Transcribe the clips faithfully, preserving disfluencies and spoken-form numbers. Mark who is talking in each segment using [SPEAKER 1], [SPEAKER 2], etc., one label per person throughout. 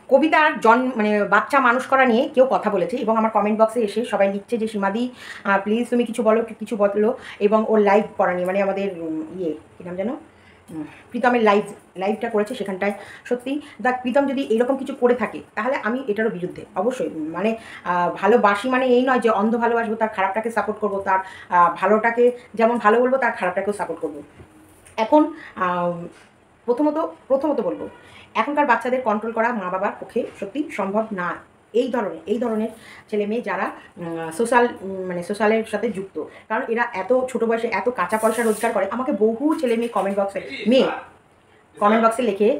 [SPEAKER 1] কবিতার জন মানে বাচ্চা মানুষ করা নিয়ে কেউ কথা বলেছে এবং আমার কমেন্ট বক্সে এসে সবাই লিখছে যে সীমাদি প্লিজ তুমি কিছু বলো কিছু বলো, এবং ওর লাইভ করা নিয়ে মানে আমাদের ইয়ে কী নাম যেন প্রীতমের লাইভ লাইভটা করেছে সেখানটায় সত্যি দেখ প্রীতম যদি এরকম কিছু করে থাকে তাহলে আমি এটারও বিরুদ্ধে অবশ্যই। মানে ভালোবাসি মানে এই নয় যে অন্ধ ভালোবাসবো, তার খারাপটাকে সাপোর্ট করবো, তার ভালোটাকে যেমন ভালো বলবো তার খারাপটাকেও সাপোর্ট করবো। এখন প্রথমত প্রথমত বলবো এখনকার বাচ্চাদের কন্ট্রোল করা মা বাবার পক্ষে সত্যি সম্ভব না। এই ধরনের এই ধরনের ছেলে মেয়ে যারা সোশ্যাল মানে সোশ্যালের সাথে যুক্ত, কারণ এরা এত ছোটো বয়সে এত কাঁচা পয়সা রোজগার করে। আমাকে বহু ছেলে মেয়ে কমেন্ট বক্সে মেয়ে কমেন্ট বক্সে লেখে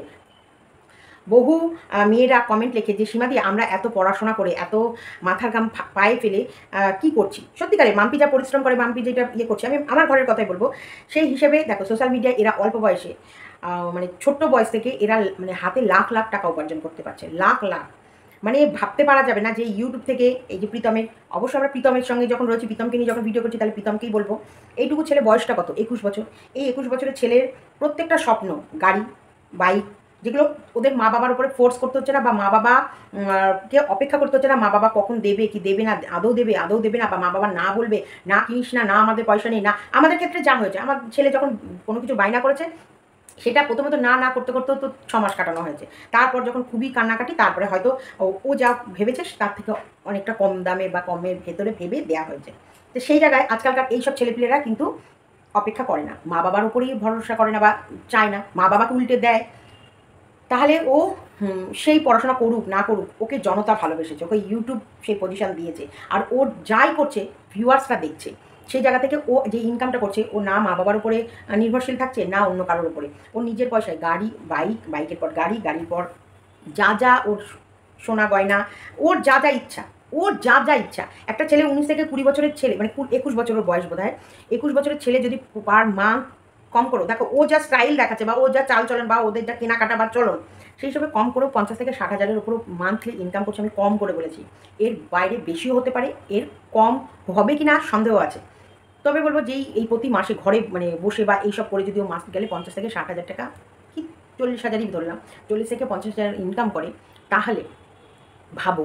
[SPEAKER 1] বহু মেয়েরা কমেন্ট লেখে যে সীমাদি আমরা এত পড়াশোনা করে এত মাথার ঘাম পায়ে ফেলে কি করছি। সত্যিকারে মাম্পি যা পরিশ্রম করে, মাম্পি যেটা ইয়ে করছে, আমি আমার ঘরের কথাই বলবো। সেই হিসেবে দেখো সোশ্যাল মিডিয়ায় এরা অল্প বয়সে মানে ছোট্ট বয়স থেকে এরা মানে হাতে লাখ লাখ টাকা উপার্জন করতে পারছে, লাখ লাখ। মানে ভাবতে পারা যাবে না যে ইউটিউব থেকে এই যে প্রীতমের, অবশ্যই আমরা প্রীতমের সঙ্গে যখন রয়েছি, প্রীতমকে নিয়ে যখন ভিডিও করছি তাহলে প্রীতমকেই বলবো। এইটুকু ছেলে বয়সটা কত, একুশ বছর। এই একুশ বছরের ছেলের প্রত্যেকটা স্বপ্ন গাড়ি বাইক, যেগুলো ওদের মা বাবার উপরে ফোর্স করতে হচ্ছে না বা মা বাবা কে অপেক্ষা করতে হচ্ছে না মা বাবা কখন দেবে কি দেবে না, আদৌ দেবে আদৌ দেবে না, বা মা বাবা না বলবে না কিনিস না, না আমাদের পয়সা নেই না। আমাদের ক্ষেত্রে যা হয়েছে, আমার ছেলে যখন কোনো কিছু বায়না করেছে সেটা প্রথমত না না করতে করতেও তো ছ মাস কাটানো হয়েছে। তারপর যখন খুবই কান্নাকাটি তারপরে হয়তো ও যা ভেবেছে তার থেকে অনেকটা কম দামে বা কমের ভেতরে ভেবে দেওয়া হয়েছে। তো সেই জায়গায় আজকালকার এইসব ছেলেপিলেরা কিন্তু অপেক্ষা করে না, মা বাবার উপরেই ভরসা করে না বা চায় না, মা বাবাকে উল্টে দেয়। তাহলে ও সেই পড়াশোনা করুক না করুক, ওকে জনতা ভালোবেসেছে, ওকে ইউটিউব সেই পজিশান দিয়েছে, আর ওর যাই করছে ভিউয়ার্সরা দেখছে। সেই জায়গা থেকে ও যে ইনকামটা করছে ও না মা বাবার উপরে নির্ভরশীল থাকছে না অন্য কারোর উপরে, ও নিজের পয়সায় গাড়ি বাইক, বাইকের পর গাড়ি, গাড়ির পর যা যা ওর সোনা গয়না, ওর যা যা ইচ্ছা, ওর যা যা ইচ্ছা। একটা ছেলে উনিশ থেকে কুড়ি বছরের ছেলে মানে একুশ বছরের বয়স বোধ হয়, একুশ বছরের ছেলে যদি পার মান্থ কম করো, দেখো ও যা স্টাইল দেখাচ্ছে বা ও যা চাল চলন বা ওদের যা কেনাকাটা বা চলন, সেই হিসেবে কম করেও পঞ্চাশ থেকে ষাট হাজারের উপরও মান্থলি ইনকাম করছে। আমি কম করে বলেছি, এর বাইরে বেশিও হতে পারে, এর কম হবে কি না সন্দেহ আছে। তবে বলবো যেই এই প্রতি মাসে ঘরে মানে বসে বা এইসব করে যদিও মাস গেলে পঞ্চাশ থেকে ষাট হাজার টাকা কি চল্লিশ হাজারই ধরলাম, চল্লিশ থেকে পঞ্চাশ হাজার ইনকাম করে, তাহলে ভাবো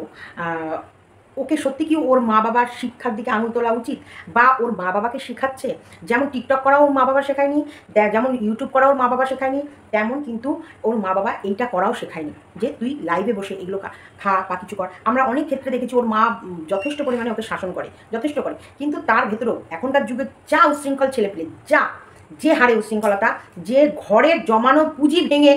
[SPEAKER 1] ওকে সত্যি কি ওর মা বাবার শিক্ষার দিকে আঙুল তোলা উচিত, বা ওর মা বাবাকে শেখাচ্ছে। যেমন টিকটক করাও ওর মা বাবা শেখায়নি, যেমন ইউটিউব করাও ওর মা বাবা শেখায়নি, তেমন কিন্তু ওর মা বাবা এইটা করাও শেখায়নি যে তুই লাইভে বসে এগুলো খা বা কিছু কর। আমরা অনেক ক্ষেত্রে দেখেছি ওর মা যথেষ্ট পরিমাণে ওকে শাসন করে, যথেষ্ট করে, কিন্তু তার ভেতরেও এখনকার যুগে যা উশৃঙ্খল ছেলেপেলে, যা যে হারে উশৃঙ্খলতা, যে ঘরের জমানো পুঁজি ভেঙে,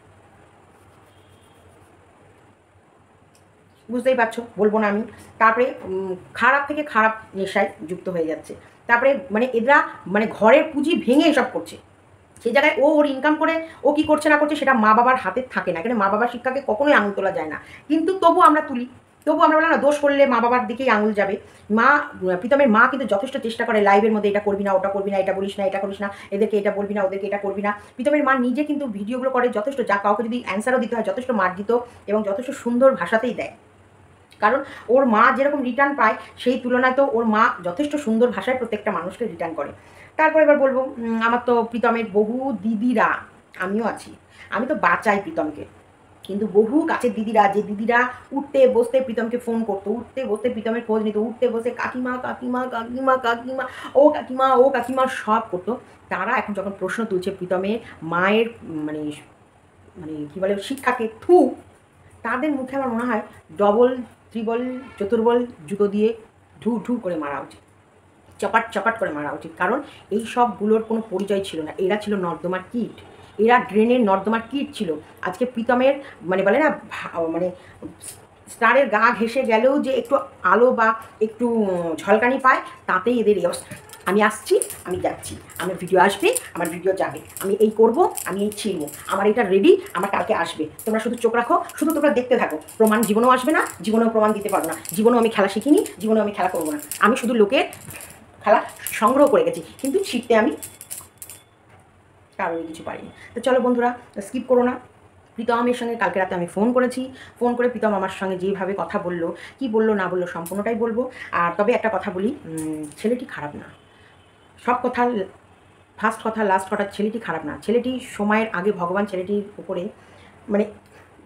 [SPEAKER 1] বুঝতেই পারছো বলবো না আমি। তারপরে খারাপ থেকে খারাপ নেশায় যুক্ত হয়ে যাচ্ছে, তারপরে মানে এরা মানে ঘরের পুঁজি ভেঙে এসব করছে। সেই জায়গায় ও ওর ইনকাম করে ও কী করছে না করছে সেটা মা বাবার হাতে থাকে না, এখানে মা বাবার শিক্ষাকে কখনোই আঙুল তোলা যায় না, কিন্তু তবু আমরা তুলি, তবু আমরা বললাম না দোষ করলে মা বাবার দিকেই আঙুল যাবে। মা প্রীতমের মা কিন্তু যথেষ্ট চেষ্টা করে লাইভের মধ্যে এটা করবি না ওটা করবি না, এটা বলিস না এটা করিস না, এদেরকে এটা বলবি না ওদেরকে এটা করবি না। প্রীতমের মা নিজে কিন্তু ভিডিওগুলো করে যথেষ্ট, যা কাউকে যদি অ্যান্সারও দিতে হয় যথেষ্ট মার্জিত এবং যথেষ্ট সুন্দর ভাষাতেই দেয়, কারণ ওর মা যেরকম রিটার্ন পায় সেই তুলনায় তো ওর মা যথেষ্ট সুন্দর ভাষায় প্রত্যেকটা মানুষকে রিটার্ন করে। তারপর এবার বলবো আমার তো প্রীতমের বহু দিদিরা, আমিও আছি, আমি তো বাঁচাই প্রীতমকে, কিন্তু বহু কাছের দিদিরা, যে দিদিরা উঠতে বসতে প্রীতমকে ফোন করতো, উঠতে বসতে প্রীতমের খোঁজ নিত, উঠতে বসে কাকিমা কাকিমা কাকিমা কাকিমা ও কাকিমা ও কাকিমা সব করতো, তারা এখন যখন প্রশ্ন তুলছে প্রীতমের মায়ের মানে মানে কী বলে শিক্ষাকে থু, তাদের মুখে আমার মনে হয় ডবল ত্রিবল চতুর্বল জুতো দিয়ে ঢু ঢু করে মারা উচিত, চপাট চপাট করে মারা উচিত। কারণ এই সবগুলোর কোনো পরিচয় ছিল না, এরা ছিল নর্দমার কীট, এরা ড্রেনের নর্দমার কীট ছিল। আজকে প্রীতমের মানে বলে না মানে স্টারের গা ঘেঁষে গেলেও যে একটু আলো বা একটু ঝলকানি পায়, তাতেই এদের এই অবস্থা। আমি আসছি, আমি যাচ্ছি, আমার ভিডিও আসবে, আমার ভিডিও যাবে, আমি এই করব, আমি এই ছিলব, আমার এটা রেডি, আমার কালকে আসবে, তোমরা শুধু চোখ রাখো, শুধু তোমরা দেখতে থাকো। প্রমাণ জীবনেও আসবে না, জীবনেও প্রমাণ দিতে পারবো না, জীবনেও আমি খেলা শিখিনি, জীবনেও আমি খেলা করবো না। আমি শুধু লোকের খেলা সংগ্রহ করে গেছি, কিন্তু শিখতে আমি কারোরই কিছু পারিনি। তো চলো বন্ধুরা, স্কিপ করো না। প্রীতমের সঙ্গে কালকে রাতে আমি ফোন করেছি, ফোন করে প্রীতম আমার সঙ্গে যেভাবে কথা বললো, কি বললো না বললো সম্পূর্ণটাই বলবো। আর তবে একটা কথা বলি, ছেলেটি খারাপ না, সব কথা ফার্স্ট কথা লাস্ট কথা, ছেলেটি খারাপ না, ছেলেটি সময়ের আগে ভগবান ছেলেটির উপরে মানে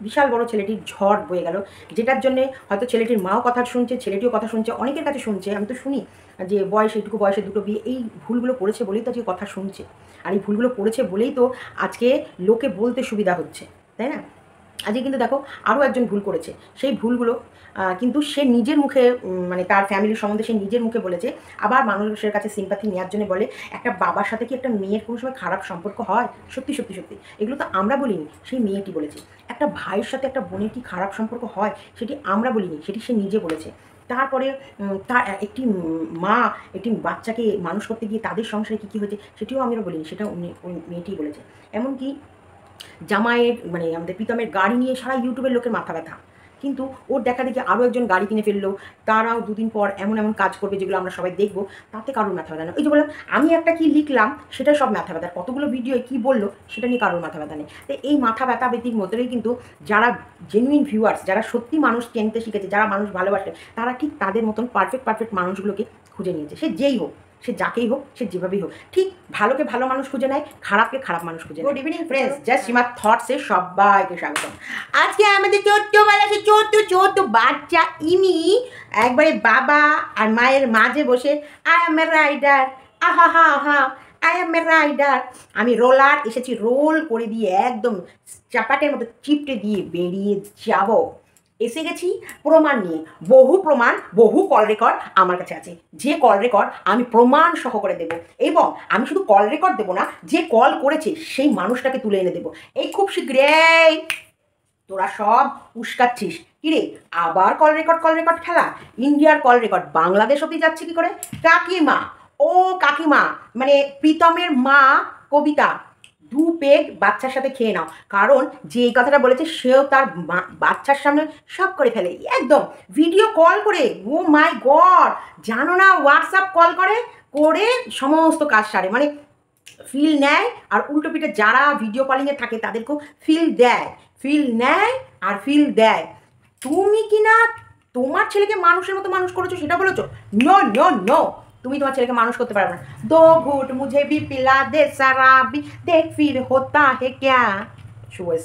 [SPEAKER 1] বিশাল বড় ছেলেটির ঝড় বয়ে গেল, যেটার জন্যে হয়তো ছেলেটির মাও কথা শুনছে, ছেলেটিও কথা শুনছে, অনেকের কাছে শুনছে। আমি তো শুনি যে বয়স এইটুকু বয়সে দুটো বিয়ে, এই ভুলগুলো করেছে বলেই তো আজকে কথা শুনছে। আর এই ভুলগুলো করেছে বলেই তো আজকে লোকে বলতে সুবিধা হচ্ছে, তাই না? আজকে কিন্তু দেখো আরও একজন ভুল করেছে, সেই ভুলগুলো কিন্তু সে নিজের মুখে মানে তার ফ্যামিলির সম্বন্ধে সে নিজের মুখে বলেছে। আবার মানুষের কাছে সিম্পাথি নেওয়ার জন্য বলে একটা বাবার সাথে কি একটা মেয়ের কোনো সময় খারাপ সম্পর্ক হয়? সত্যি সত্যি সত্যি এগুলো তো আমরা বলিনি, সেই মেয়েটি বলেছে। একটা ভাইয়ের সাথে একটা বোনের কি খারাপ সম্পর্ক হয়? সেটি আমরা বলিনি, সেটি সে নিজে বলেছে। তারপরে তার একটি মা একটি বাচ্চাকে মানুষ করতে গিয়ে তাদের সংসারে কী কী হয়েছে সেটিও আমরা বলিনি, সেটা ওই মেয়েটিই বলেছে। এমনকি জামাইয়ের মানে আমাদের প্রীতমের গাড়ি নিয়ে সারা ইউটিউবের লোকের মাথা ব্যথা, কিন্তু ওর দেখা দেখি আরও একজন গাড়ি কিনে ফেললো, তারাও দুদিন পর এমন এমন কাজ করবে যেগুলো আমরা সবাই দেখবো, তাতে কারোর মাথা ব্যথা নেই। ওই যে বললাম আমি একটা কি লিখলাম সেটা সব মাথা ব্যথা, কতগুলো ভিডিও কী বললো সেটা নিয়ে কারোর মাথা ব্যথা নেই। তো এই মাথা ব্যথা ব্যক্তির মধ্যেই কিন্তু যারা জেনুইন ভিউয়ার্স, যারা সত্যি মানুষ চিনতে শিখেছে, যারা মানুষ ভালোবাসে, তারা ঠিক তাদের মতন পারফেক্ট পারফেক্ট মানুষগুলোকে খুঁজে নিয়েছে। সে যেই হোক, সে যাকেই হোক, সে যেভাবেই হোক, ঠিক ভালোকে ভালো মানুষ খুঁজে নেয়, খারাপকে খারাপ মানুষ খুঁজে নেয়। Good evening friends, just Seema থটসে সবাইকে স্বাগত। আজকে আমাদের ছোট্টবেলা সে ছোট্ট ছোট্ট বাচ্চা ইমি একবারে বাবা আর মায়ের মাঝে বসে আই এম এ রাইডার, আহা হা হা আই এম এ রাইডার, আমি রোলার এসেছি রোল করে দিয়ে একদম চাপাটের মতো চিপটে দিয়ে বেরিয়ে যাব। এসে গেছি প্রমাণ নিয়ে, বহু প্রমাণ, বহু কল রেকর্ড আমার কাছে আছে, যে কল রেকর্ড আমি প্রমাণ সহকারে দেবো। এবং আমি শুধু কল রেকর্ড দেবো না, যে কল করেছে সেই মানুষটাকে তুলে এনে দেবো। এই খুব শীঘ্রই তোরা সব উস্কাচ্ছিস কিরে, আবার কল রেকর্ড কল রেকর্ড খেলা, ইন্ডিয়ার কল রেকর্ড বাংলাদেশ অব্দি যাচ্ছে কি করে? কাকিমা, ও কাকিমা মানে প্রীতমের মা কবিতা, দু পেগ বাচ্চার সাথে খেয়ে নাও, কারণ যে এই কথাটা বলেছে সেও তার বাচ্চার সামনে সব করে ফেলে, একদম ভিডিও কল করে। ও মাই গড, জানো না হোয়াটসঅ্যাপ কল করে করে সমস্ত কাজ সারে, মানে ফিল নেয়। আর উল্টো পিঠে যারা ভিডিও কলিংয়ে থাকে তাদেরকেও ফিল দেয়, ফিল নেয় আর ফিল দেয়। তুমি কি না তোমার ছেলেকে মানুষের মতো মানুষ করেছো সেটা বলেছো? নো নো নো, তুমি তোমার ছেলেকে মানুষ করতে পারবে না। দো ঘুট মুঝে ভি পিলা দে সারাবি দেখ ফির হোতা হে ক্যা। শুয়েস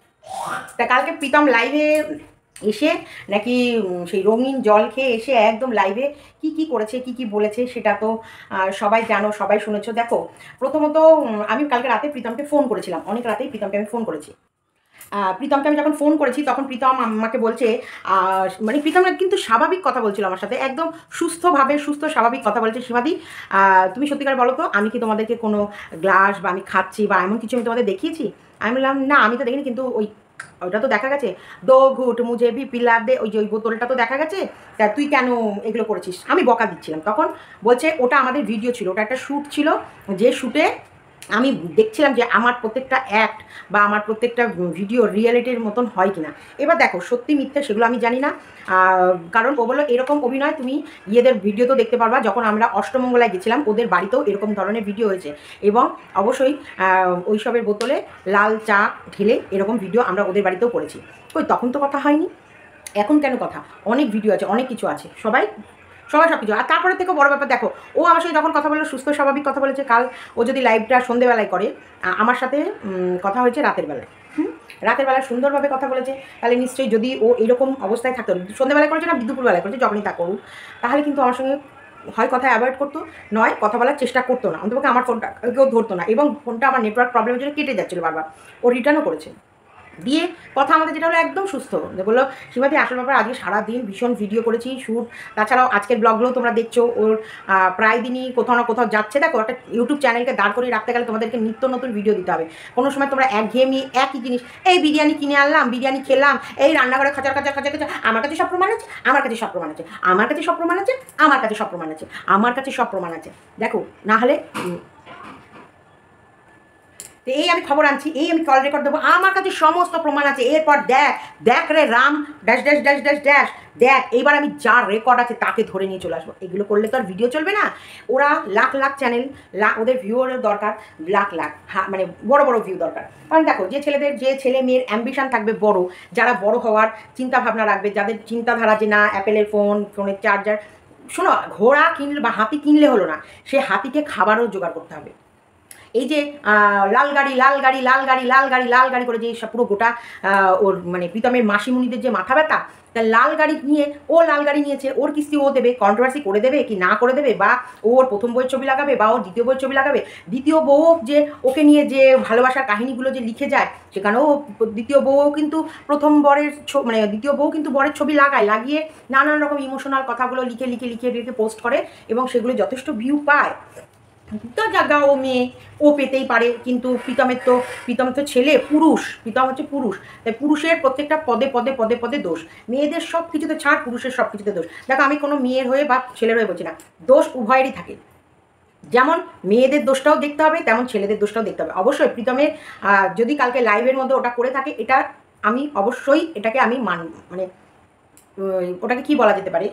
[SPEAKER 1] তা কালকে প্রীতম লাইভে এসে নাকি সেই রঙিন জল খেয়ে এসে একদম লাইভে কি কি করেছে, কি কি বলেছে সেটা তো সবাই জানো, সবাই শুনেছো। দেখো প্রথমত আমি কালকে রাতে প্রীতমকে ফোন করেছিলাম, অনেক রাতেই প্রীতমকে আমি ফোন করেছি। প্রীতমকে আমি যখন ফোন করেছি তখন প্রীতম আমাকে বলছে, মানে প্রীতম কিন্তু স্বাভাবিক কথা বলছিল আমার সাথে, একদম সুস্থভাবে সুস্থ স্বাভাবিক কথা বলছে। সীমাদি তুমি সত্যিকার বলো তো, আমি কি তোমাদেরকে কোনো গ্লাস বা আমি খাচ্ছি বা এমন কিছু আমি তোমাদের দেখিয়েছি? আমি বললাম না আমি তো দেখিনি, কিন্তু ওই ওইটা তো দেখা গেছে, দো ঘুট মুঝে ভি পিলা দে, ওই যে ওই বোতলটা তো দেখা গেছে, তা তুই কেন এগুলো করেছিস? আমি বকা দিচ্ছিলাম তখন। বলছে ওটা আমাদের ভিডিও ছিল, ওটা একটা শ্যুট ছিল, যে শ্যুটে আমি দেখছিলাম যে আমার প্রত্যেকটা অ্যাক্ট বা আমার প্রত্যেকটা ভিডিও রিয়েলিটির মতন হয় কিনা। এবার দেখো সত্যি মিথ্যে সেগুলো আমি জানি না, কারণ ও বললো এরকম অভিনয় তুমি ইয়েদের ভিডিও তো দেখতে পারবা। যখন আমরা অষ্টমঙ্গলায় গেছিলাম ওদের বাড়িতেও এরকম ধরনের ভিডিও হয়েছে, এবং অবশ্যই ওইসবের বোতলে লাল চা ঢেলে এরকম ভিডিও আমরা ওদের বাড়িতেও করেছি। ওই তখন তো কথা হয়নি, এখন কেন কথা? অনেক ভিডিও আছে, অনেক কিছু আছে, সবাই সবাই সব কিছু। আর তারপরে থেকে বড় ব্যাপার দেখো, ও আমার সাথে যখন কথা বললো সুস্থ স্বাভাবিক কথা বলেছে। কাল ও যদি লাইভটা সন্ধেবেলায় করে, আমার সাথে কথা হয়েছে রাতের বেলায়, হুম রাতের বেলায় সুন্দরভাবে কথা বলেছে। তাহলে নিশ্চয়ই যদি ও এরকম অবস্থায় থাকতো, সন্ধেবেলায় করেছে না দুপুরবেলায় করেছে, যখনই তা করুক, তাহলে কিন্তু আমার সঙ্গে হয় কথা অ্যাভয়েড করতো, নয় কথা বলার চেষ্টা করতো না, অন্তপক্ষে আমার ফোনটা কেউ ধরতো না। এবং ফোনটা আমার নেটওয়ার্ক প্রবলেমের জন্য কেটে যাচ্ছিলো বারবার, ও রিটার্নও করেছে। দিয়ে কথা আমাদের যেটা হলো একদম সুস্থ, যে বললো সীমাদি আসল ব্যাপার আজকে সারাদিন ভীষণ ভিডিও করেছি শ্যুট, তাছাড়াও আজকের ব্লগগুলো তোমরা দেখছো, ওর প্রায় দিনই কোথাও না কোথাও যাচ্ছে। দেখো একটা ইউটিউব চ্যানেলকে দাঁড় করে রাখতে গেলে তোমাদেরকে নিত্য নতুন ভিডিও দিতে হবে। কোনো সময় তোমরা একঘেয়েমি একই জিনিস, এই বিরিয়ানি কিনে আনলাম, বিরিয়ানি খেলাম, এই রান্নাঘরে খাঁচার খাঁচার খাঁচার খাঁচা, আমার কাছে সব প্রমাণ আছে, আমার কাছে সব প্রমাণ আছে, আমার কাছে সব প্রমাণ আছে, আমার কাছে সব প্রমাণ আছে, আমার কাছে সব প্রমাণ আছে। দেখো না হলে তো এই আমি খবর আনছি, এই আমি কল রেকর্ড দেবো, আমার কাছে সমস্ত প্রমাণ আছে। এরপর দেখ দেখ রে Ram dash dash dash dash dash দেখ, এইবার আমি যার রেকর্ড আছে তাকে ধরে নিয়ে চলে আসবো। এগুলো করলে তো আর ভিডিও চলবে না। ওরা লাখ লাখ চ্যানেল, লাখ ওদের ভিউয়ারের দরকার, লাখ লাখ হ্যাঁ মানে বড় বড় ভিউ দরকার। কারণ দেখো যে ছেলেদের যে ছেলে মেয়ের অ্যাম্বিশন থাকবে বড়, যারা বড় হওয়ার চিন্তা ভাবনা রাখবে, যাদের চিন্তাধারা যে না অ্যাপেলের ফোন, ফোনের চার্জার, শোনো ঘোড়া কিনলে বা হাতি কিনলে হলো না, সে হাতিকে খাবারও জোগাড় করতে হবে। এই যে লাল গাড়ি লাল গাড়ি লাল গাড়ি লাল গাড়ি লাল গাড়ি করে যে সব পুরো গোটা ওর মানে প্রীতমের মাসিমুনিদের যে মাথা ব্যথা, তা লাল গাড়ি নিয়ে ও লাল গাড়ি নিয়েছে, ওর কিস্তি ও দেবে, কন্ট্রোভার্সি করে দেবে কি না করে দেবে, বা ওর প্রথম বইয়ের ছবি লাগাবে বা ওর দ্বিতীয় বইয়ের ছবি লাগাবে। দ্বিতীয় বউ যে ওকে নিয়ে যে ভালোবাসার কাহিনীগুলো যে লিখে যায়, সেখানেও দ্বিতীয় বউ কিন্তু প্রথম বরের মানে দ্বিতীয় বউ কিন্তু বরের ছবি লাগায়, লাগিয়ে নানান রকম ইমোশনাল কথাগুলো লিখে লিখে লিখে লিখে পোস্ট করে এবং সেগুলো যথেষ্ট ভিউ পায়। তো জায়গা ও মেয়ে, ও পেতেই পারে, কিন্তু প্রীতমের তো প্রীতম তো ছেলে, পুরুষ, প্রীতম হচ্ছে পুরুষ, তাই পুরুষের প্রত্যেকটা পদে পদে পদে পদে দোষ। মেয়েদের সব কিছুতে ছাড়, পুরুষের সব কিছুতে দোষ। দেখো আমি কোনো মেয়ের হয়ে বা ছেলের হয়ে বলছি না, দোষ উভয়েরই থাকে। যেমন মেয়েদের দোষটাও দেখতে হবে, তেমন ছেলেদের দোষটাও দেখতে হবে। অবশ্যই প্রীতমের যদি কালকে লাইভের মধ্যে ওটা করে থাকে, এটা আমি অবশ্যই এটাকে আমি মান মানে ওটাকে কি বলা যেতে পারে,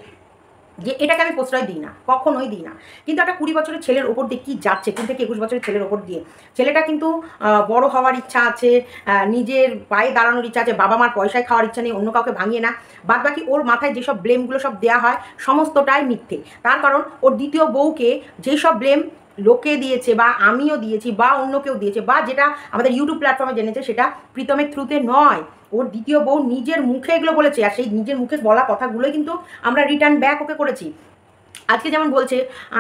[SPEAKER 1] যে এটাকে আমি প্রশ্রয় দিই না, কখনোই দিই না। কিন্তু একটা কুড়ি বছরের ছেলের ওপর দিয়ে কী যাচ্ছে, কুড়ি থেকে একুশ বছরের ছেলের ওপর দিয়ে, ছেলেটা কিন্তু বড় হওয়ার ইচ্ছা আছে, নিজের পায়ে দাঁড়ানোর ইচ্ছা আছে, বাবা মার পয়সায় খাওয়ার ইচ্ছা নেই, অন্য কাউকে ভাঙিয়ে না। বাদ বাকি ওর মাথায় যেসব ব্লেমগুলো সব দেওয়া হয় সমস্তটাই মিথ্যে। তার কারণ ওর দ্বিতীয় বউকে যেসব ব্লেম লোকে দিয়েছে বা আমিও দিয়েছি বা অন্য কেউ দিয়েছে বা যেটা আমাদের ইউটিউব প্ল্যাটফর্মে জেনেছে, সেটা প্রীতমের থ্রুতে নয়, ওর দ্বিতীয় বউ নিজের মুখে এগুলো বলেছে। আর সেই নিজের মুখে বলা কথাগুলোই কিন্তু আমরা রিটার্ন ব্যাক ওকে করেছি। আজকে যেমন বলছে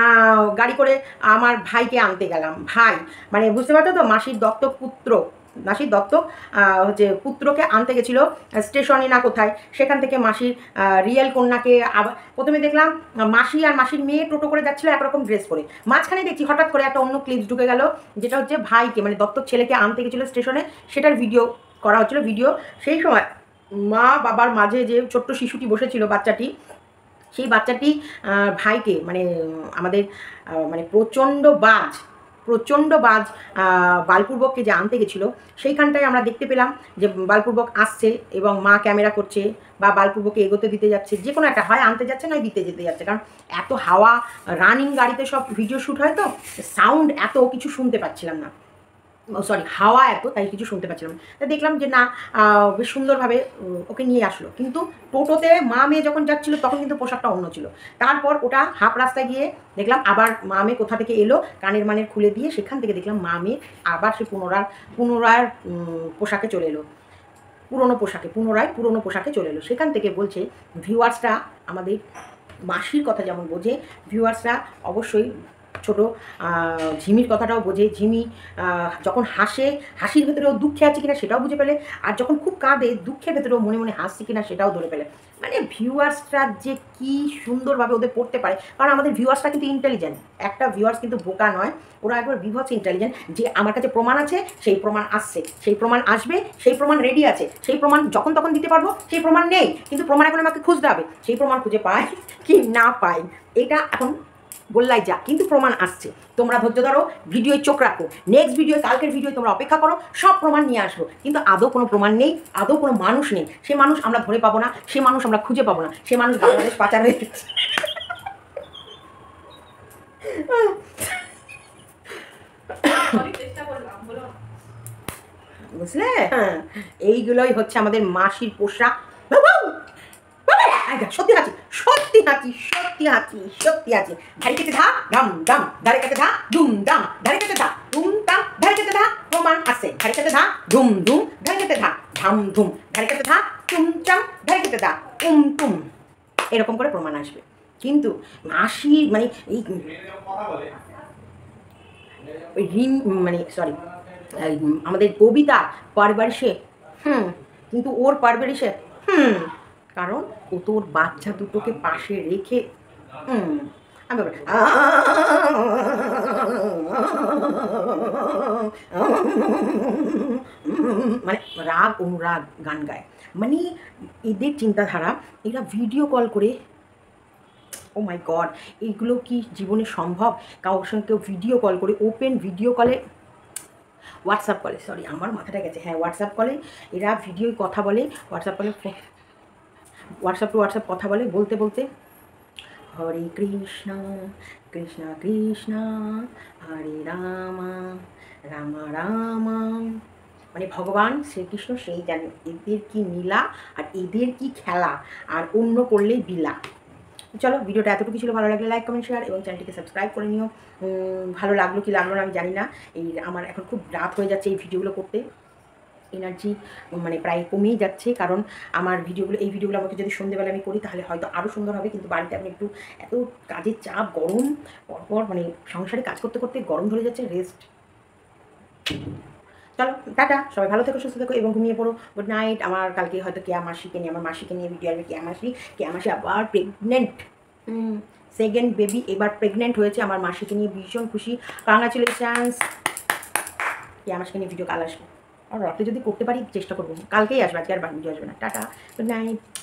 [SPEAKER 1] গাড়ি করে আমার ভাইকে আনতে গেলাম, ভাই মানে বুঝতে পারছো তো, মাসির দত্তক পুত্র, মাসির দত্তক হচ্ছে পুত্রকে আনতে গেছিলো স্টেশনে না কোথায়, সেখান থেকে মাসির রিয়েল কন্যাকে আবার প্রথমে দেখলাম মাসি আর মাসির মেয়ে টোটো করে যাচ্ছিলো একরকম ড্রেস পরে, মাঝখানে দেখছি হঠাৎ করে একটা অন্য ক্লিপস ঢুকে গেল, যেটা হচ্ছে ভাইকে মানে দত্তক ছেলেকে আনতে গেছিলো স্টেশনে, সেটার ভিডিও করা হচ্ছিলো। ভিডিও সেই সময় মা বাবার মাঝে যে ছোট্ট শিশুটি বসেছিল, বাচ্চাটি, সেই বাচ্চাটি ভাইকে মানে আমাদের মানে প্রচণ্ড বাজ প্রচণ্ড বাজ বালপূর্বককে যে আনতে গেছিলো, সেইখানটায় আমরা দেখতে পেলাম যে বালপূর্বক আসছে এবং মা ক্যামেরা করছে বা বালপূর্বককে এগোতে দিতে যাচ্ছে, যে কোনো একটা, হয় আনতে যাচ্ছে নয় দিতে যেতে যাচ্ছে। কারণ এত হাওয়া, রানিং গাড়িতে সব ভিডিও শ্যুট হয় তো, সাউন্ড এত কিছু শুনতে পাচ্ছিলাম না, সরি হাওয়া এত, তাই কিছু শুনতে পাচ্ছিলাম। তাই দেখলাম যে না বেশ সুন্দরভাবে ওকে নিয়ে আসলো। কিন্তু টোটোতে মা মেয়ে যখন যাচ্ছিলো তখন কিন্তু পোশাকটা অন্য ছিল। তারপর ওটা হাফ রাস্তায় গিয়ে দেখলাম আবার মা মেয়ে কোথা থেকে এলো, কানের মানের খুলে দিয়ে সেখান থেকে দেখলাম মা মেয়ে আবার সে পুনরায় পুনরায় পোশাকে চলে এলো, পুরনো পোশাকে পুনরায় পুরনো পোশাকে চলে এলো। সেখান থেকে বলছে ভিউয়ার্সরা আমাদের মাসির কথা যেমন বোঝে, ভিউয়ার্সরা অবশ্যই ছোটো ঝিমির কথাটাও বোঝে। ঝিমি যখন হাসে, হাসির ভেতরেও দুঃখে আছে কিনা সেটাও বুঝে ফেলে, আর যখন খুব কাঁদে দুঃখের ভেতরেও মনে মনে হাসছে কিনা সেটাও ধরে ফেলে। মানে ভিউয়ার্সরা যে কি সুন্দরভাবে ওদের পড়তে পারে, কারণ আমাদের ভিউয়ার্সরা কিন্তু ইন্টেলিজেন্ট, একটা ভিউয়ার্স কিন্তু বোকা নয়, ওরা একবার বিভৎস ইন্টেলিজেন্ট, যে আমার কাছে প্রমাণ আছে, সেই প্রমাণ আসছে, সেই প্রমাণ আসবে, সেই প্রমাণ রেডি আছে, সেই প্রমাণ যখন তখন দিতে পারবো, সেই প্রমাণ নেই কিন্তু প্রমাণ এখন আমাকে খুঁজতে হবে, সেই প্রমাণ খুঁজে পাই কি না পাই এটা এখন বললাই যা, কিন্তু প্রমাণ আসছে। তোমরা ধৈর্য ধরো, ভিডিওয় চোখ রাখো, নেক্সট ভিডিও কালকের ভিডিও তোমরা অপেক্ষা করো, সব প্রমাণ নিয়ে আসবো। কিন্তু আদৌ কোনো প্রমাণ নেই, আদৌ কোনো মানুষ নেই, সে মানুষ আমরা ধরে পাবো না, সে মানুষ আমরা খুঁজে পাবো না, সে মানুষ বাংলাদেশ পাচার হয়ে গেছে। বুঝলে, হ্যাঁ এইগুলোই হচ্ছে আমাদের মাসির পোশাক। সত্যি হাঁচি, সত্যি হাঁচি, সত্যি হাঁচি, সত্যি হাঁচি। ধারে কেটে ধা ডাম ডাম, ধারে কেটে ধা দুম ডাম, ধারে কেটে ধা দুম ডাম, ধারে কেটে ধা প্রমাণ আছে, ধারে কেটে ধা ধুম ধুম, ধারে কেটে ধা ধাম ধুম, ধারে কেটে ধা চুম চাম, ধারে কেটে ধা উম টুম, এরকম করে প্রমাণ আসবে। কিন্তু মাসি মানে এই ঋণ মানে সরি আমাদের কবিতা পারবারিশে, হুম কিন্তু ওর পারবারিশে হুম কারণ ও তোর বাচ্চা দুটোকে পাশে রেখে হুম আমি মানে রাগ অনুরাগ গান গায়। মানে এদের চিন্তাধারা, এরা ভিডিও কল করে, ও মাই গড, এইগুলো কি জীবনে সম্ভব? কারোর সঙ্গে কেউ ভিডিও কল করে, ওপেন ভিডিও কলে, হোয়াটসঅ্যাপ কলে, সরি আমার মাথাটা গেছে, হ্যাঁ হোয়াটসঅ্যাপ কলে এরা ভিডিও কথা বলে, হোয়াটসঅ্যাপ কলে হোয়াটসঅ্যাপ টু হোয়াটসঅ্যাপ কথা বলে, বলতে বলতে হরে কৃষ্ণ কৃষ্ণ কৃষ্ণ হরে রামা রামা রামা, মানে ভগবান শ্রীকৃষ্ণ সেই জানে এদের কি নীলা আর এদের কি খেলা, আর অন্য করলেই বিলা। চলো ভিডিওটা এতটুকু ছিল, ভালো লাগলে লাইক কমেন্ট শেয়ার এবং চ্যানেলটিকে সাবস্ক্রাইব করে নিও। ভালো লাগলো কি লাগলো না আমি জানি না, এই আমার এখন খুব রাত হয়ে যাচ্ছে এই ভিডিওগুলো করতে, এনার্জি মানে প্রায় কমেই যাচ্ছে, কারণ আমার ভিডিওগুলো এই ভিডিওগুলো আমাকে যদি সন্ধ্যেবেলা আমি করি তাহলে হয়তো আরও সুন্দর হবে, কিন্তু বাড়িতে আমি একটু এত কাজের চাপ, গরম পরপর মানে সংসারে কাজ করতে করতে গরম ধরে যাচ্ছে, রেস্ট। চলো টাটা, সবাই ভালো থেকো, সুস্থ থেকো এবং ঘুমিয়ে পড়ো। Good night. আমার কালকে হয়তো কেয়া মাসিকে নিয়ে, আমার মাসিকে নিয়ে ভিডিও আসবে। কেয়া মাসি, কেয়া মাসি আবার প্রেগনেন্ট, সেকেন্ড বেবি এবার প্রেগনেন্ট হয়েছে। আমার মাসিকে নিয়ে ভীষণ খুশি, কংগ্রাচুলেশনস। কেয়া মাসিকে নিয়ে ভিডিও কাল আসবে, আর রাতে যদি করতে পারি চেষ্টা করবো, কালকেই আসবে, আজকে আর ভিডিও আসবে না। Tata, good night.